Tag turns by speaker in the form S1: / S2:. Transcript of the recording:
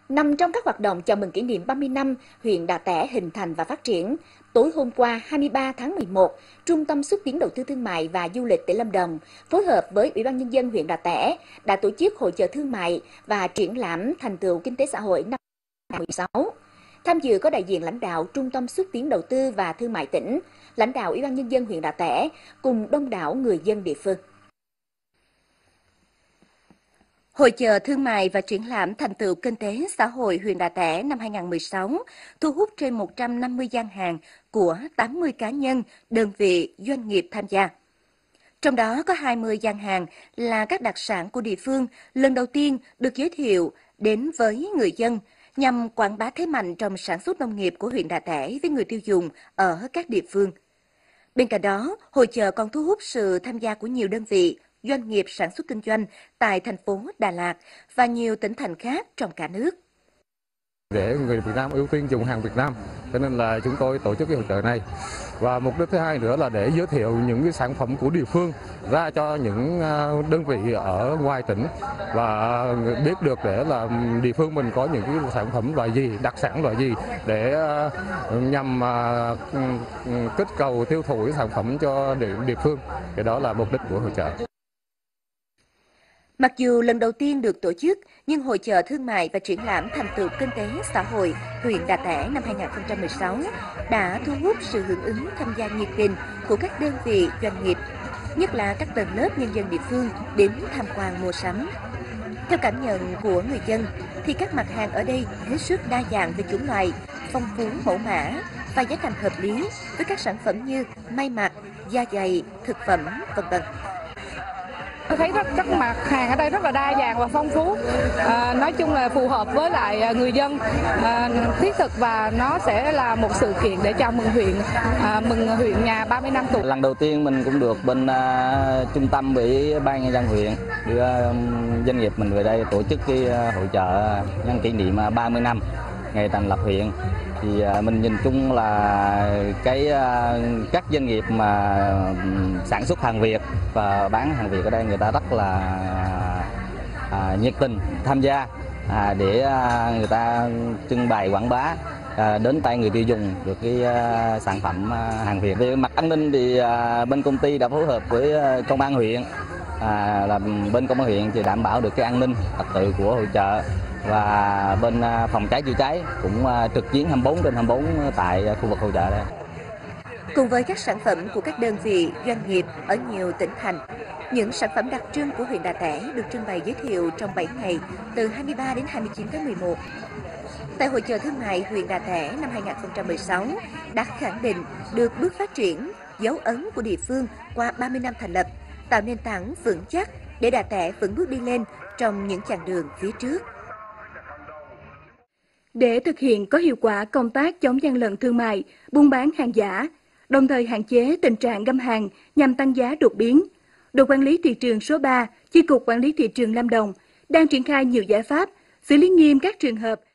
S1: Nằm trong các hoạt động chào mừng kỷ niệm 30 năm huyện Đạ Tẻ hình thành và phát triển, tối hôm qua 23 tháng 11, Trung tâm xúc tiến đầu tư thương mại và du lịch tỉnh Lâm Đồng phối hợp với Ủy ban Nhân dân huyện Đạ Tẻ đã tổ chức hội chợ thương mại và triển lãm thành tựu kinh tế xã hội năm 2016. Tham dự có đại diện lãnh đạo Trung tâm xúc tiến đầu tư và thương mại tỉnh, lãnh đạo Ủy ban Nhân dân huyện Đạ Tẻ cùng đông đảo người dân địa phương. Hội chợ thương mại và triển lãm thành tựu kinh tế xã hội huyện Đạ Tẻ năm 2016 thu hút trên 150 gian hàng của 80 cá nhân, đơn vị, doanh nghiệp tham gia. Trong đó có 20 gian hàng là các đặc sản của địa phương lần đầu tiên được giới thiệu đến với người dân nhằm quảng bá thế mạnh trong sản xuất nông nghiệp của huyện Đạ Tẻ với người tiêu dùng ở các địa phương. Bên cạnh đó, hội chợ còn thu hút sự tham gia của nhiều đơn vị, doanh nghiệp sản xuất kinh doanh tại thành phố Đà Lạt và nhiều tỉnh thành khác trong cả nước.
S2: Để người Việt Nam ưu tiên dùng hàng Việt Nam, cho nên là chúng tôi tổ chức cái hội chợ này. Và mục đích thứ hai nữa là để giới thiệu những cái sản phẩm của địa phương ra cho những đơn vị ở ngoài tỉnh và biết được để là địa phương mình có những cái sản phẩm loại gì, đặc sản loại gì để nhằm kích cầu tiêu thụ cái sản phẩm cho địa phương. Cái đó là mục đích của hội chợ.
S1: Mặc dù lần đầu tiên được tổ chức, nhưng Hội chợ thương mại và triển lãm thành tựu kinh tế xã hội huyện Đạ Tẻ năm 2016 đã thu hút sự hưởng ứng tham gia nhiệt tình của các đơn vị doanh nghiệp, nhất là các tầng lớp nhân dân địa phương đến tham quan mua sắm. Theo cảm nhận của người dân, thì các mặt hàng ở đây hết sức đa dạng về chủng loại, phong phú mẫu mã và giá thành hợp lý với các sản phẩm như may mặc, da giày, thực phẩm, v.v.
S3: Tôi thấy các mặt hàng ở đây rất là đa dạng và phong phú. Nói chung là phù hợp với lại người dân, thiết thực và nó sẽ là một sự kiện để chào mừng huyện nhà 30 năm tuổi.
S4: Lần đầu tiên mình cũng được bên trung tâm Ủy ban Nhân dân huyện đưa doanh nghiệp mình về đây tổ chức cái hội chợ nhân kỷ niệm 30 năm ngày thành lập huyện. Thì mình nhìn chung là các doanh nghiệp mà sản xuất hàng Việt và bán hàng Việt ở đây người ta rất là nhiệt tình tham gia để người ta trưng bày quảng bá đến tay người tiêu dùng được cái sản phẩm hàng Việt. Về mặt an ninh thì bên công ty đã phối hợp với công an huyện, là bên công an huyện thì đảm bảo được cái an ninh trật tự của hội chợ. Và bên phòng cháy chữa cháy cũng trực chiến 24/24 tại khu vực hội chợ đây.
S1: Cùng với các sản phẩm của các đơn vị, doanh nghiệp ở nhiều tỉnh thành, những sản phẩm đặc trưng của huyện Đạ Tẻ được trưng bày giới thiệu trong 7 ngày từ 23 đến 29 tháng 11. Tại Hội chợ thương mại huyện Đạ Tẻ năm 2016 đã khẳng định được bước phát triển, dấu ấn của địa phương qua 30 năm thành lập, tạo nền tảng vững chắc để Đạ Tẻ vững bước đi lên trong những chặng đường phía trước.
S5: Để thực hiện có hiệu quả công tác chống gian lận thương mại, buôn bán hàng giả, đồng thời hạn chế tình trạng găm hàng nhằm tăng giá đột biến, đội quản lý thị trường số 3, Chi cục Quản lý thị trường Lâm Đồng đang triển khai nhiều giải pháp xử lý nghiêm các trường hợp